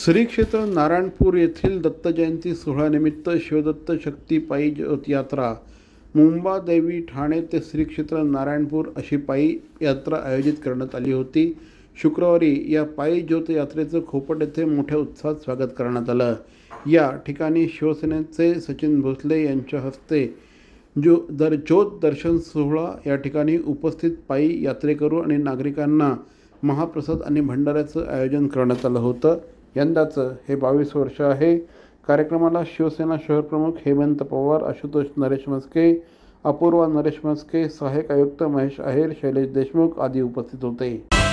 श्री क्षेत्र नारायणपूर येथील दत्त जयंती सोहळ्यानिमित्त शिवदत्त शक्ती पायी ज्योत यात्रा मुंबादेवी ठाणे ते श्री क्षेत्र नारायणपूर अशी पायी यात्रा आयोजित करण्यात आली होती। शुक्रवारी या पायी ज्योत यात्रेचं खोपट येथे मोठ्या उत्साहात स्वागत करण्यात आलं। या ठिकाणी शिवसेनेचे सचिन भोसले यांच्या हस्ते ज्योत दर्शन सोहळा या ठिकाणी उपस्थित पायी यात्रेकरू आणि नागरिकांना महाप्रसाद आणि भंडाऱ्याचं आयोजन करण्यात आलं होतं। यंदाचं हे 22 वर्ष आहे। कार्यक्रमाला शिवसेना शहर प्रमुख हेमंत पवार, आशुतोष नरेश मस्के, अपूर्वा नरेश मस्के, सहाय्यक आयुक्त महेश आहेर, शैलेश देशमुख आदी उपस्थित होते।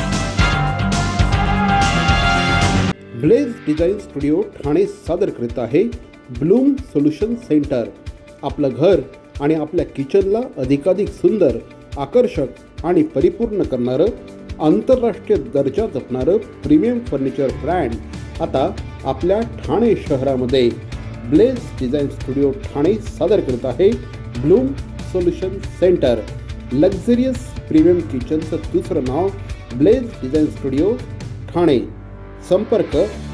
ब्लेज डिझाइन स्टुडिओ ठाणे सादर करीत आहे ब्लूम सोल्युशन सेंटर। आपलं घर आणि आपल्या किचनला अधिकाधिक सुंदर, आकर्षक आणि परिपूर्ण करणारं आंतरराष्ट्रीय दर्जा जपणारं प्रीमियम फर्निचर ब्रँड आता आपल्या ठाणे शहरामध्ये ब्लेज डिझाइन स्टुडिओ ठाणे सादर करत आहे bloom solution centre. Luxurious premium किचनचं दुसरं नाव ब्लेज डिझाइन स्टुडिओ ठाणे। संपर्क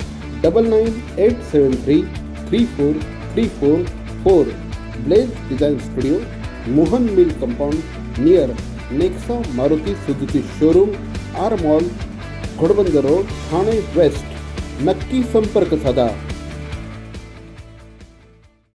9987334344। Blaze design studio, Mohan mill compound near Nexa Maruti Suzuki showroom, R mall, Ghodbunder road, Thane west. नक्की संपर्क साधा।